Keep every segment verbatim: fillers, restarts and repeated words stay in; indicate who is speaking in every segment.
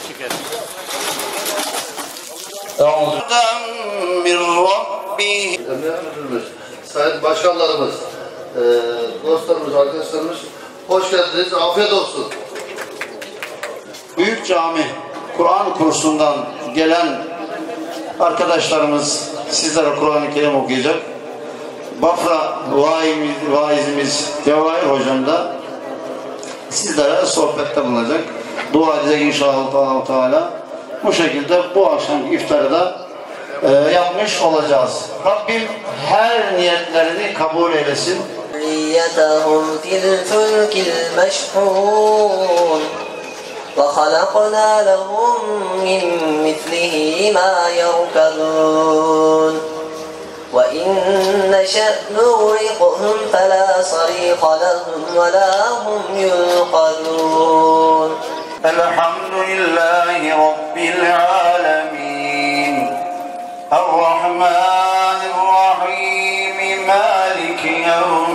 Speaker 1: çekelim.
Speaker 2: Sayın başkanlarımız, dostlarımız, arkadaşlarımız hoş geldiniz. Afiyet olsun.
Speaker 1: Büyük Cami Kur'an kursundan gelen arkadaşlarımız sizlere Kur'an-ı Kerim okuyacak. Bafra vaizimiz, vaizimiz Cevahir Hocam da sizlere sohbette bulunacak. Dua edecek inşallah Teala. Bu şekilde bu akşam iftarı da e, yapmış olacağız. Rabbim her niyetlerini kabul eylesin.
Speaker 3: وَخَلَقْنَا لَهُمْ مِنْ مِثْلِهِ مَا يَرْكَبُونَ وَإِنْ نَشَأْ نُغْرِقْهُمْ فَلَا صَرِيخَ لَهُمْ وَلَا هُمْ يُنْقَذُونَ
Speaker 1: الحمد لله رب العالمين الرحمن الرحيم مالك يوم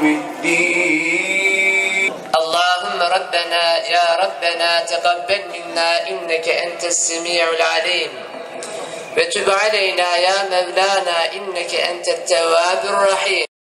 Speaker 1: الدين
Speaker 4: اللهم ربنا يا ربنا تقبل منا إنك أنت السميع العليم وتب علينا يا مولانا إنك أنت التواب الرحيم.